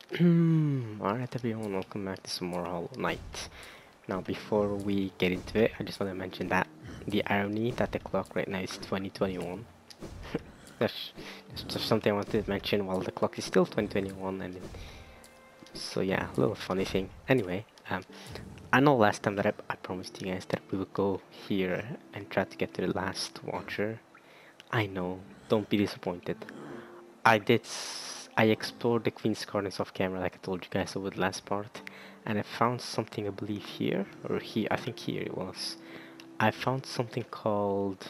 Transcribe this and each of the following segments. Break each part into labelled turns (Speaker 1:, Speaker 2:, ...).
Speaker 1: Alright everyone, welcome back to some more Hollow Knight. Now before we get into it, I just want to mention that the irony that the clock right now is 2021. that's, that's just something I wanted to mention while the clock is still 2021 and so yeah, a little funny thing. Anyway, I know last time that I promised you guys that we would go here and try to get to the last watcher. I know, don't be disappointed. I did. I explored the Queen's Gardens off camera, like I told you guys over the last part, and I found something. I believe here or here. I think here it was. I found something called.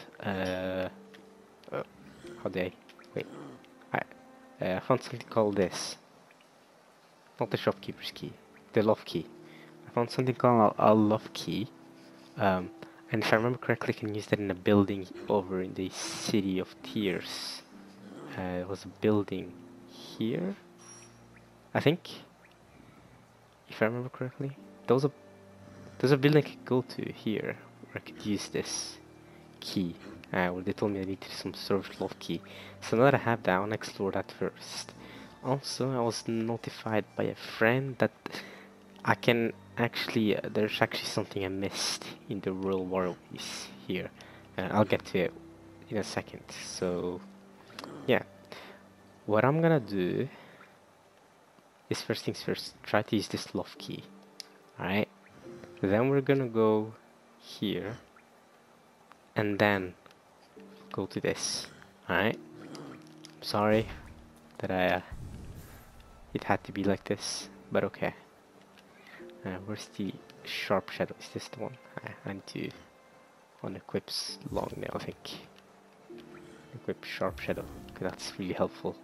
Speaker 1: How do I? Wait. I found something called this. Not the shopkeeper's key. The love key. I found something called a love key. And if I remember correctly, I can use that in a building over in the City of Tears. It was a building here, I think, if I remember correctly. There's a building I could go to here where I could use this key. Where they told me I needed some sort of lock key. So now that I have that, I want to explore that first. Also, I was notified by a friend that I can actually, there's actually something I missed in the Royal Waterways here. I'll get to it in a second. So, yeah. What I'm gonna do is first things first, try to use this loft key. Alright? Then we're gonna go here and then go to this. Alright? Sorry that it had to be like this, but okay. Where's the sharp shadow? Is this the one? I need to unequip long nail, I think. Equip sharp shadow, because that's really helpful.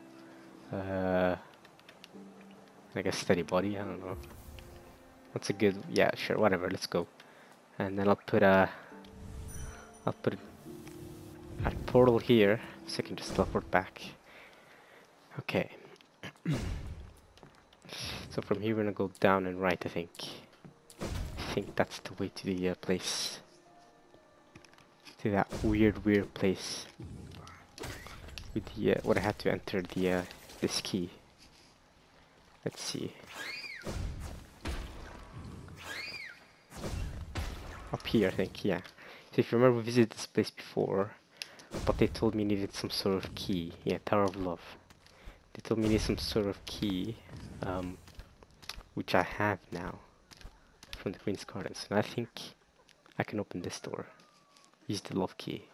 Speaker 1: Like a steady body, I don't know. What's a good, yeah, sure, whatever, let's go. And then I'll put a portal here, so I can just teleport back. Okay. So from here we're gonna go down and right, I think. I think that's the way to the place. To that weird place. With the, what I had to enter the, this key. Let's see. Up here, I think, yeah. So if you remember, we visited this place before, but they told me I needed some sort of key. Yeah, Tower of Love. They told me I needed some sort of key, which I have now from the Queen's Gardens. And I think I can open this door. Use the love key.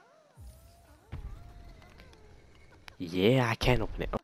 Speaker 1: Yeah, I can open it.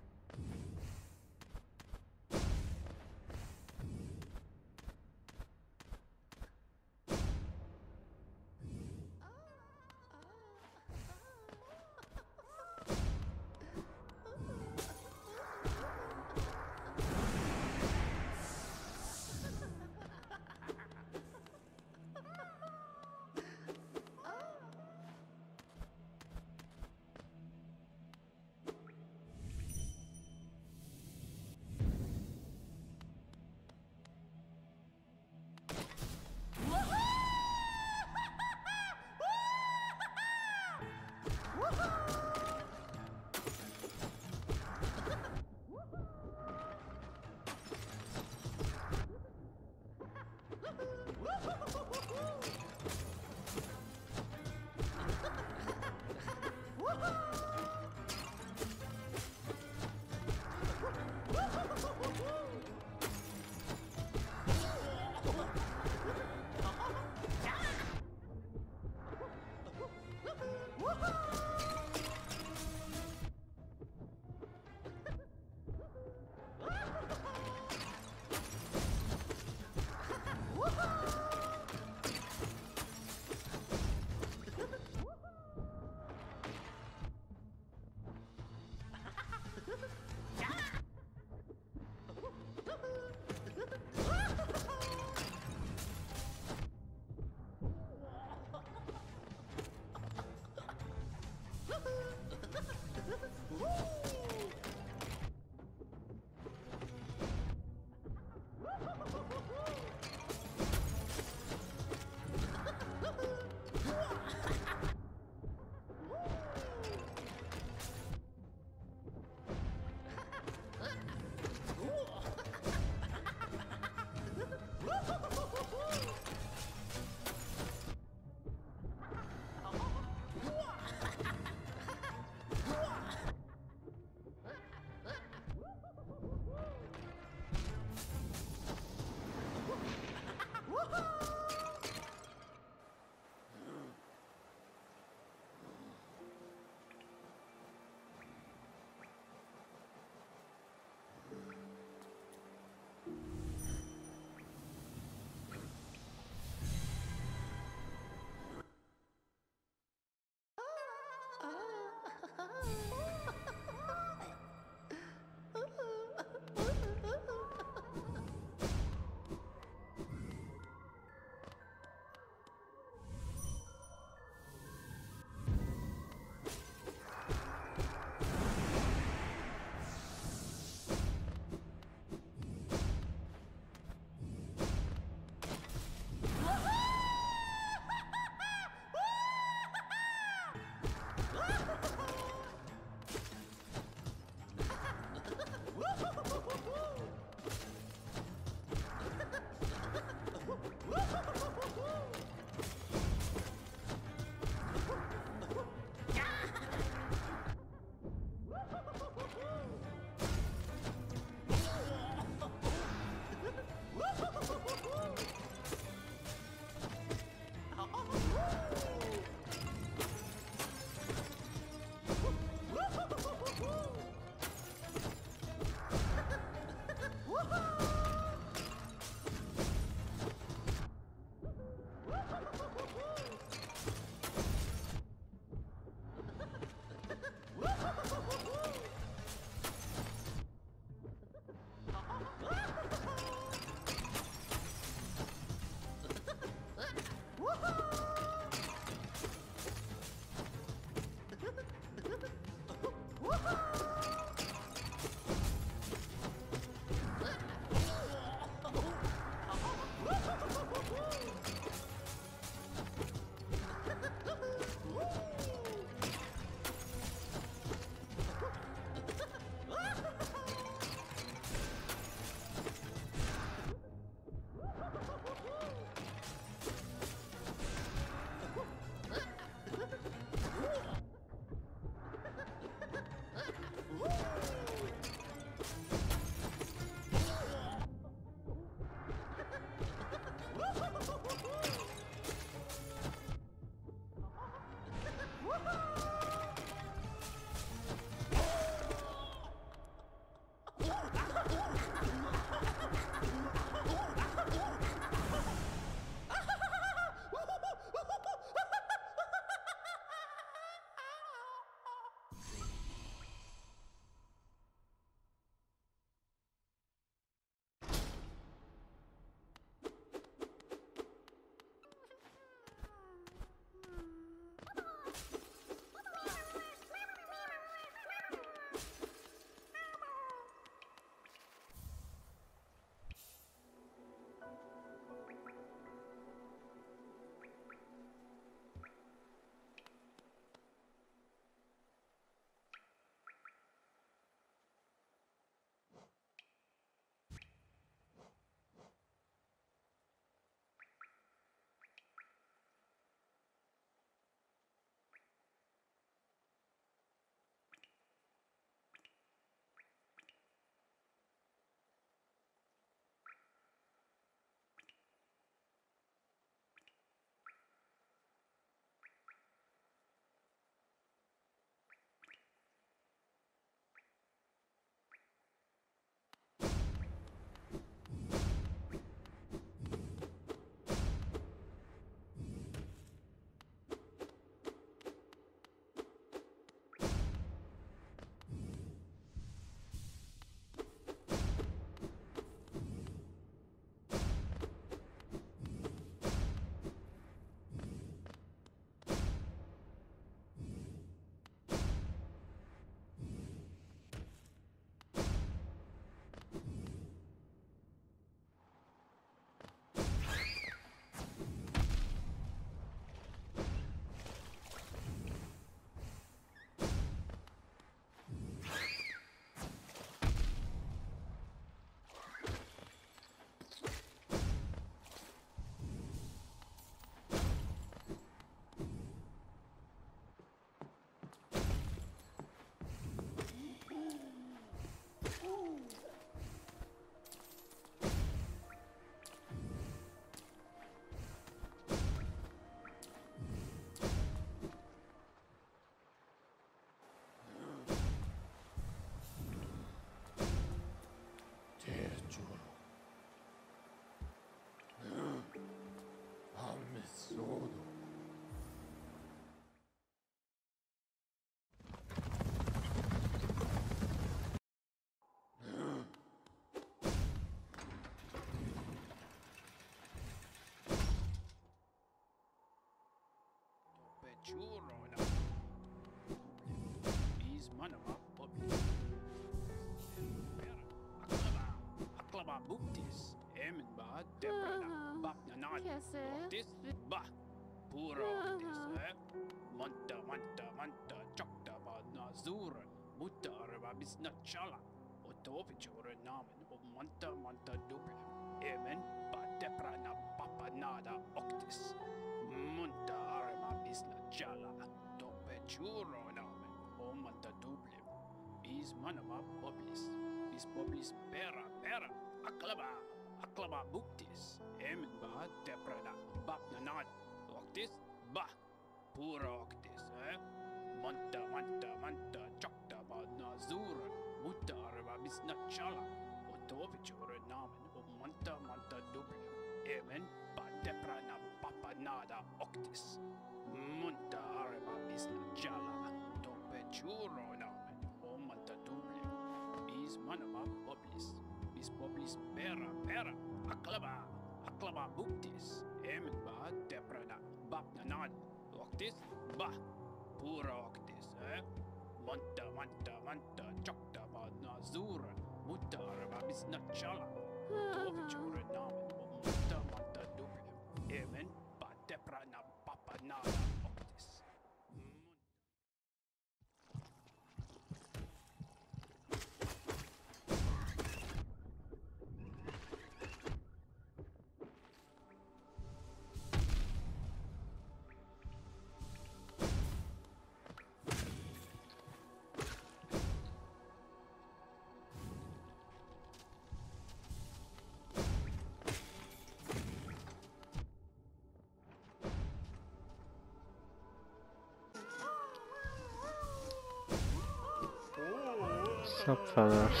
Speaker 1: What's up, fellas?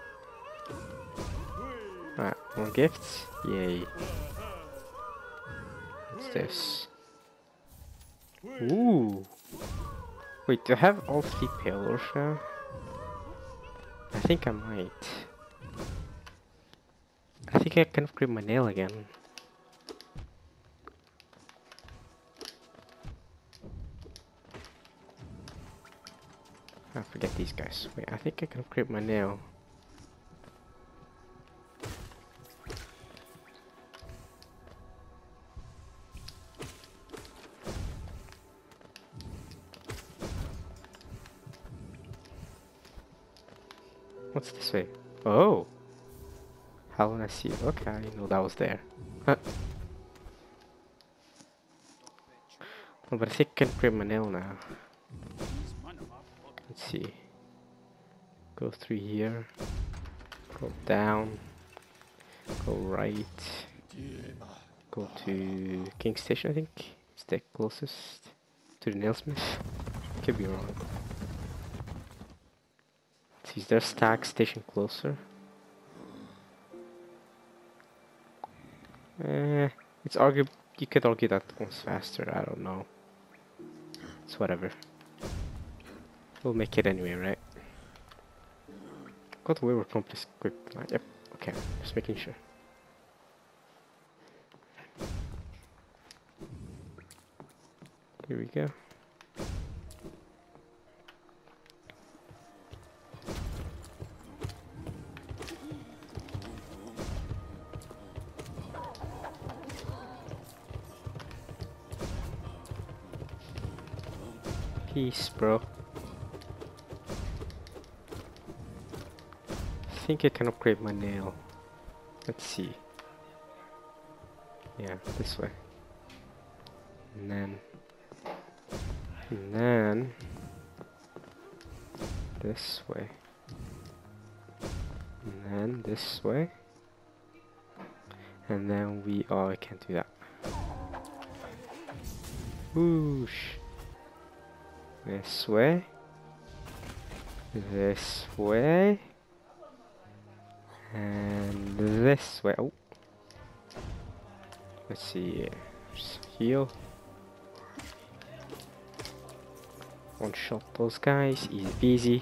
Speaker 1: Alright, more gifts? Yay. What's this? Ooh! Wait, do I have all 3 pillars now? I think I might. I think I can upgrade my nail again. I forget these guys. Wait, I think I can upgrade my nail. What's this way? Oh! How would I see it? Okay, I didn't know that was there. Huh. Oh, but I think I can upgrade my nail now. Let's see. Go through here. Go down. Go right. Go to King Station, I think. It's the closest to the nailsmith. Could be wrong. See, is there a Stag Station closer? It's arguable. You could argue that one's faster. I don't know. It's whatever. We'll make it anyway, right? Got away with complex quick. Yep. Okay. Just making sure. Here we go. Peace, bro. I think I can upgrade my nail. Let's see. Yeah, this way. And then this way. And then this way. And then I can't do that. Whoosh. This way. This way. And this way. Oh. Let's see. Just heal. One shot those guys. Easy peasy.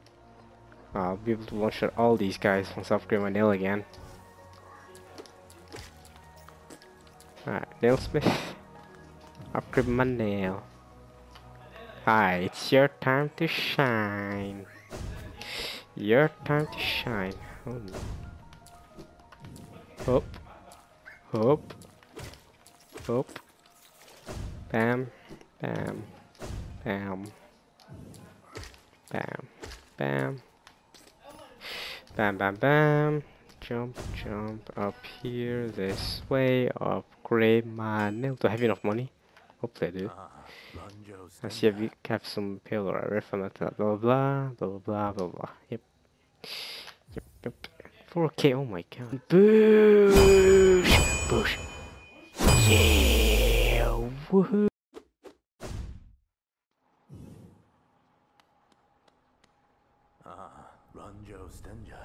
Speaker 1: I'll be able to one shot all these guys once I upgrade my nail again. Alright, Nailsmith. Upgrade my nail. Hi, it's your time to shine. Your time to shine. Oh no. Hop. Hop. Hop. Bam. Bam. Bam. Bam. Bam. Bam, bam, bam. Jump, jump up here, this way. Upgrade my nail. Do I have enough money? Hopefully I do. I see if we have some pillar. I riff on that. Blah, blah, blah, blah, blah, blah. Yep. Yep, yep. 4K, oh my god. Boosh! Boosh! Yeah! Woohoo!
Speaker 2: Ranjo Stenja.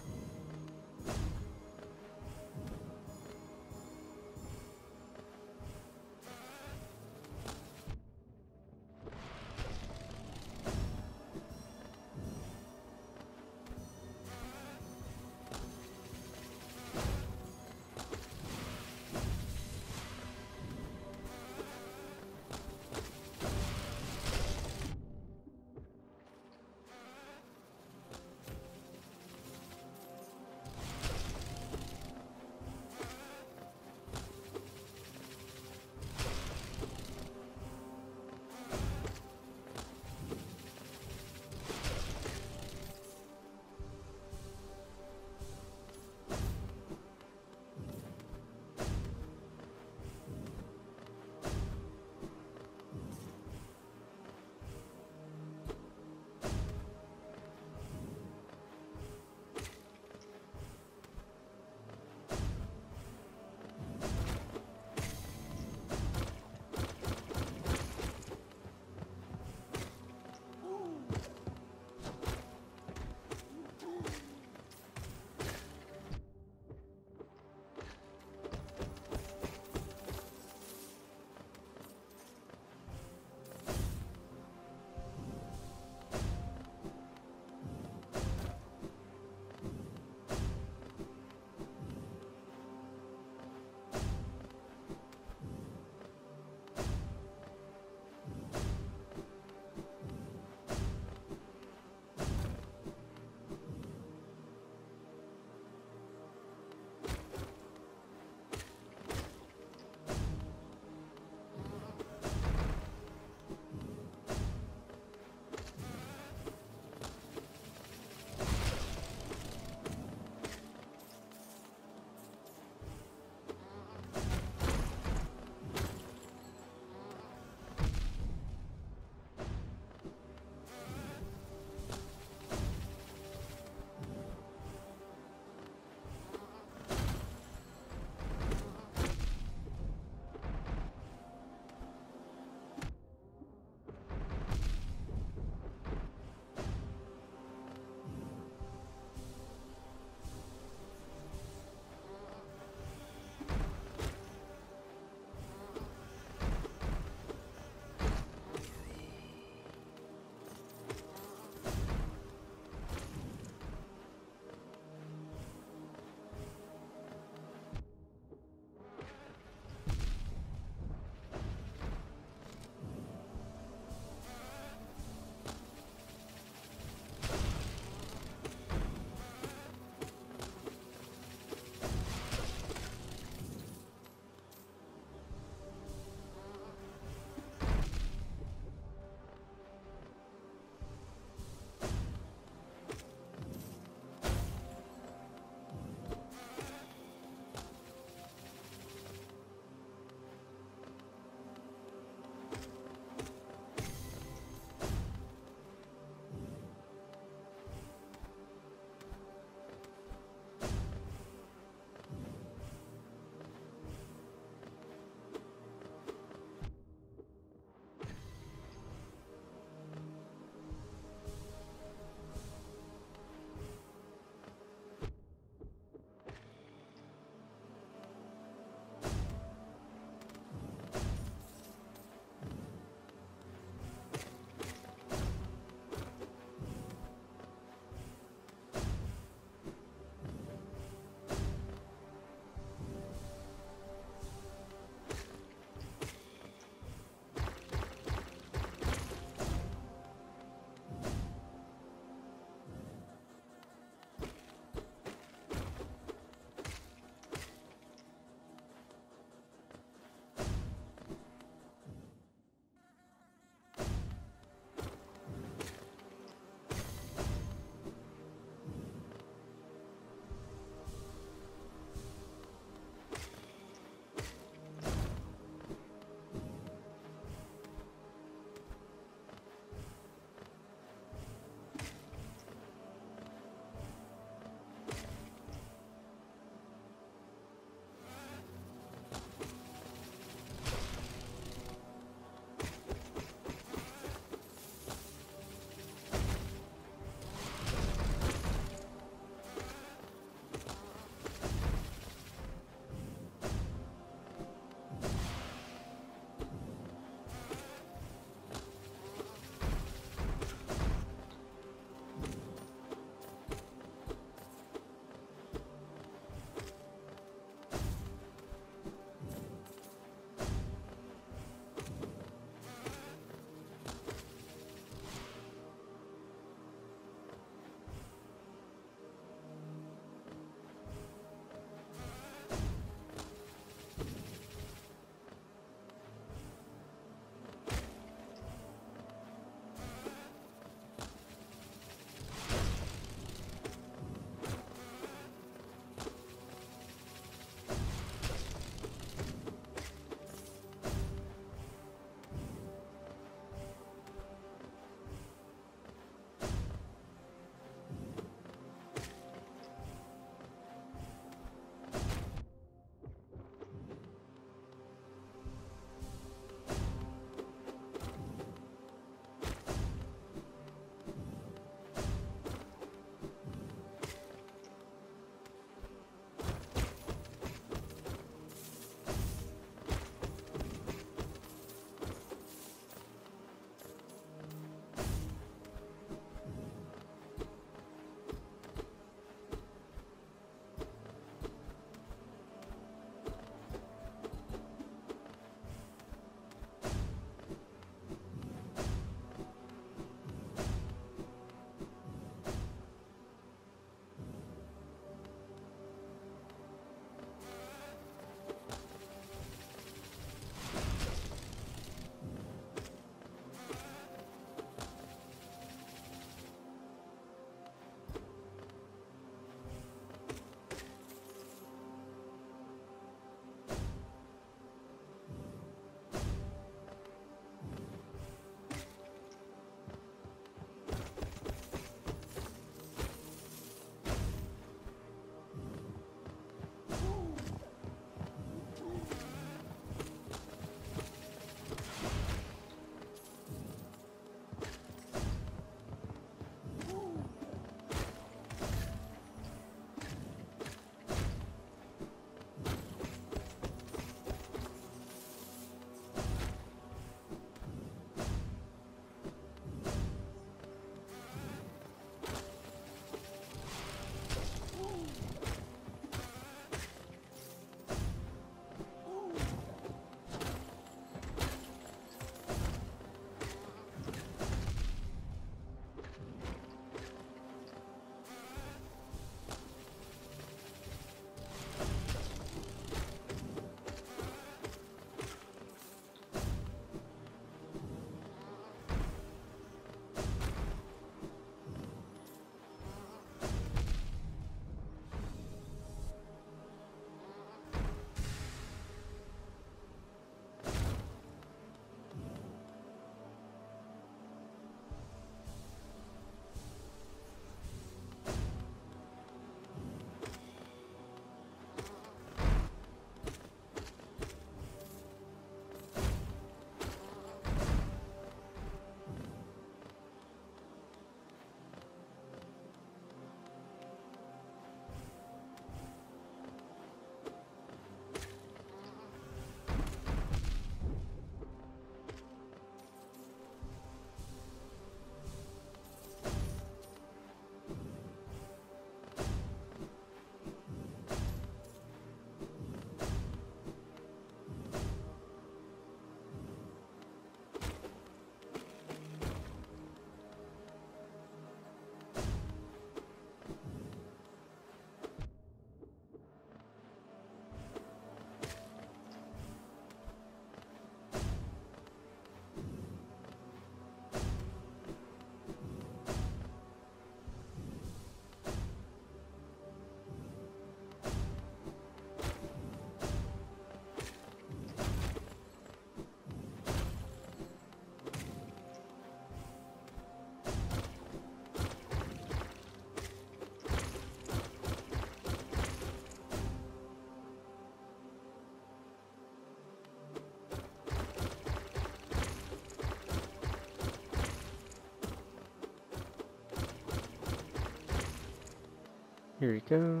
Speaker 1: Here we go.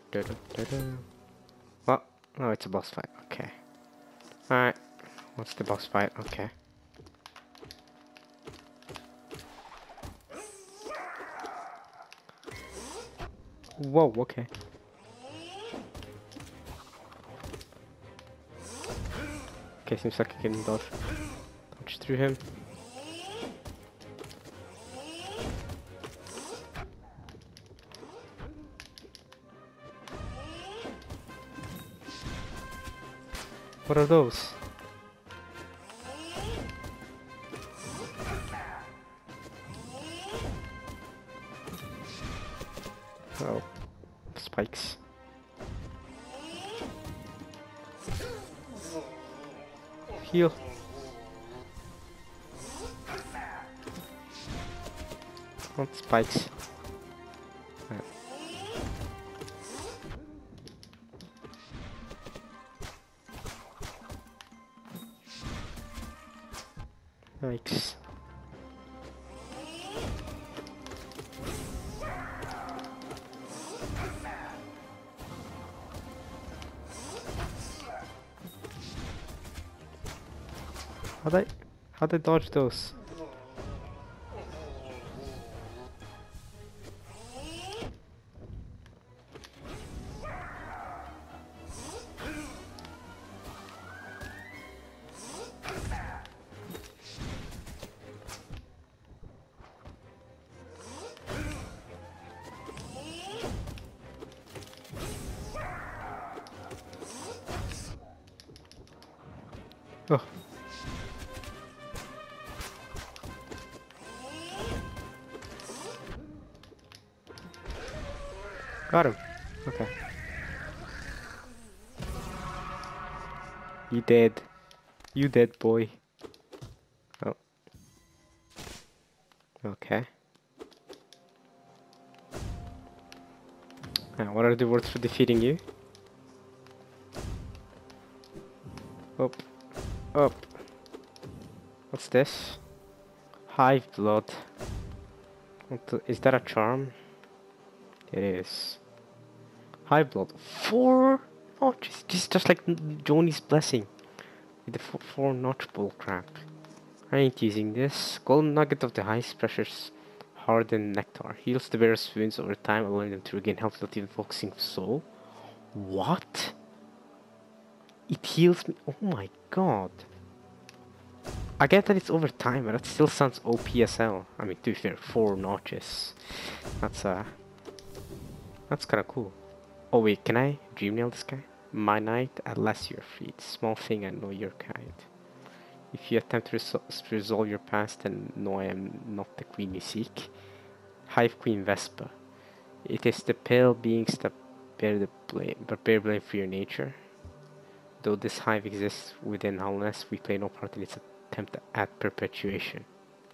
Speaker 1: What? Oh, it's a boss fight. Okay. Alright. What's the boss fight? Okay. Whoa, okay. Okay, seems like I can dodge through him. What are those? Oh, spikes. Heal. Not spikes. Yikes. How'd I dodge those? Oh. Got him. Okay. You dead. You dead, boy. Oh. Okay. What are the words for defeating you? Up. Up. What's this? Hive blood. Is that a charm? It is. Hive blood. 4 notches. Just like Joni's blessing. With the 4-notch bullcrap. I ain't using this. Golden nugget of the highest pressures. Hardened nectar. Heals the bearer's wounds over time, allowing them to regain health without even focusing soul. What? It heals me. Oh my god. I get that it's over time, but that still sounds OPSL. I mean, to be fair, 4 notches. That's kind of cool. Oh wait, can I dream nail this guy? My knight, at last you are freed. Small thing, I know your kind. If you attempt to resolve your past, then no, I am not the queen you seek. Hive Queen Vespa. It is the pale beings that bear blame for your nature. Though this hive exists within Hollowness, we play no part in its attempt at perpetuation.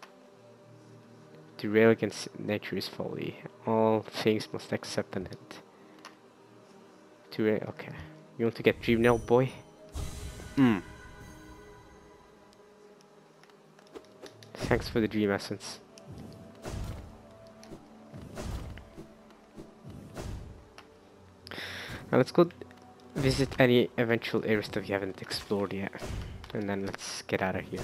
Speaker 1: To rail against nature is folly. All things must accept an end. To rail, okay. You want to get dream nailed, boy? Thanks for the dream essence. Now let's go visit any eventual areas that we haven't explored yet. And then let's get out of here.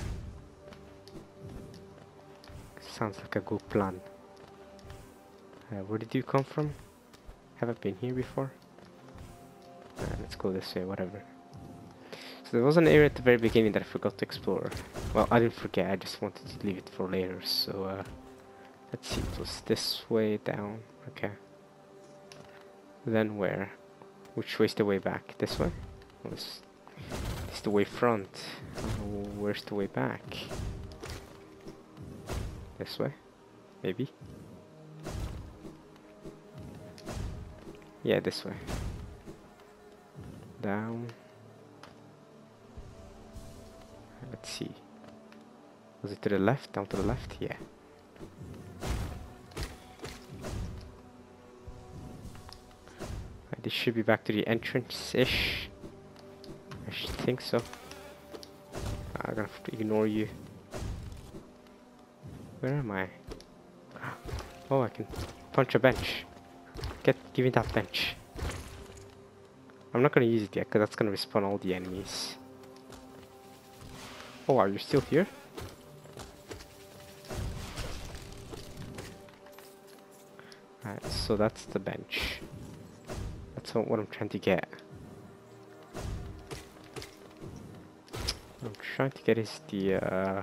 Speaker 1: Sounds like a good plan. Where did you come from? Haven't been here before. Let's go this way, whatever. So there was an area at the very beginning that I forgot to explore. Well, I didn't forget, I just wanted to leave it for later. So let's see, it was this way down. Okay. Then where? Which way's the way back? This way? Oh, this is the way front. Where's the way back? This way? Maybe? Yeah, this way. Down. Let's see. Was it to the left? Down to the left? Yeah. This should be back to the entrance-ish. I should think so. I'm gonna have to ignore you. Where am I? Oh, I can punch a bench. Give me that bench. I'm not gonna use it yet, because that's gonna respawn all the enemies. Oh, are you still here? Alright, so that's the bench. That's what I'm trying to get. What I'm trying to get is the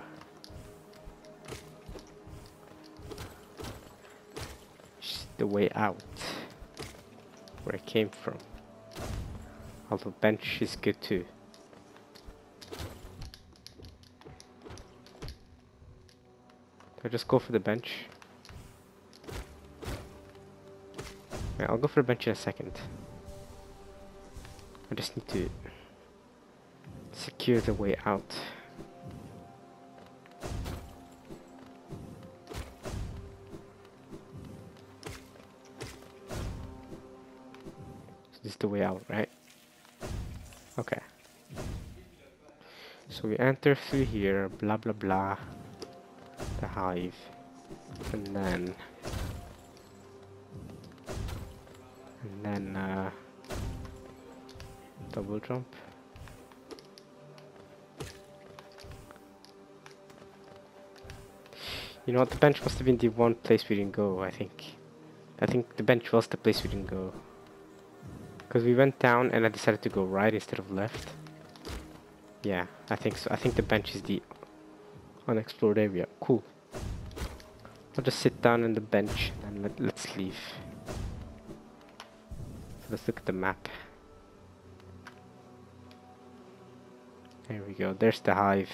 Speaker 1: way out, where I came from. Although bench is good too. Do I just go for the bench? Yeah, I'll go for the bench in a second. I just need to secure the way out. So this is the way out, right? Okay. So we enter through here, blah blah blah, the hive, and then double jump. You know what, the bench must have been the one place we didn't go, I think. I think the bench was the place we didn't go. Because we went down and I decided to go right instead of left. Yeah, I think so. I think the bench is the unexplored area. Cool. I'll just sit down on the bench and let's leave. So let's look at the map. There we go. There's the hive.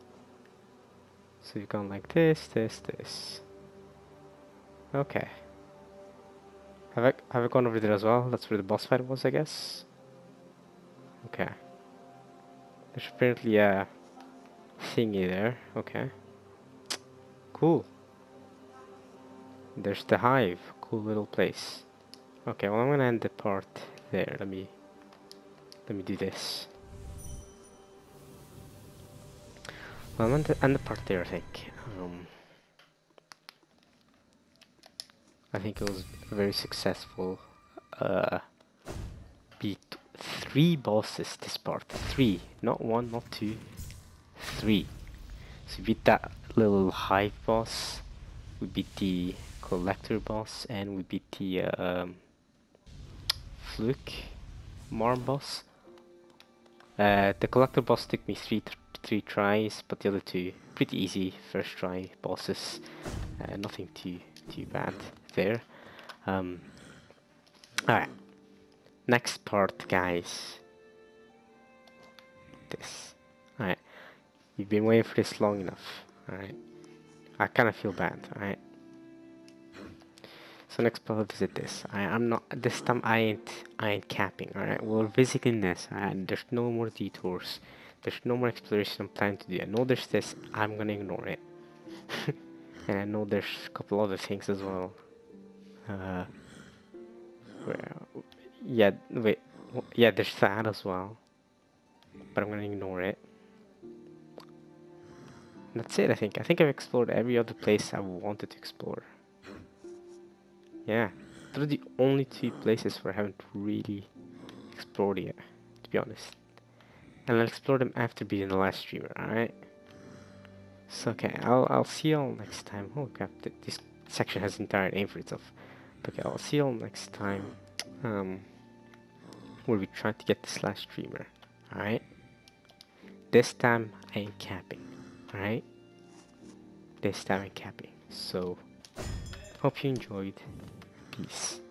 Speaker 1: So you've gone like this, this, this. Okay. Have I gone over there as well? That's where the boss fight was, I guess. Okay. There's apparently a thingy there. Okay. Cool. There's the hive. Cool little place. Okay, well I'm gonna end the part there. Let me do this. Well, I'm gonna end the part there, I think. I think it was very successful. Beat 3 bosses this part. 3, not 1, not 2, 3. So we beat that little hive boss. We beat the collector boss, and we beat the fluke marm boss. The collector boss took me three tries, but the other 2 pretty easy first try bosses. Nothing too bad there. Alright, next part, guys. This. Alright, you've been waiting for this long enough. Alright, I kind of feel bad. Alright, so next part, visit this. I'm not this time. I ain't capping. Alright, we're visiting this. Alright, there's no more detours. There's no more exploration I'm planning to do. I know there's this. I'm gonna ignore it. And I know there's a couple other things as well. Yeah, wait. Yeah, there's that as well. But I'm gonna ignore it. And that's it, I think. I think I've explored every other place I wanted to explore. Yeah. Those are the only 2 places where I haven't really explored yet, to be honest. And I'll explore them after being the last streamer, alright? So, okay, I'll see y'all next time. Oh crap, this section has an entire name for itself. Okay, I'll see y'all next time. Where we try to get this last streamer. Alright? This time I ain't capping. Alright? This time I'm capping. So, hope you enjoyed. Peace.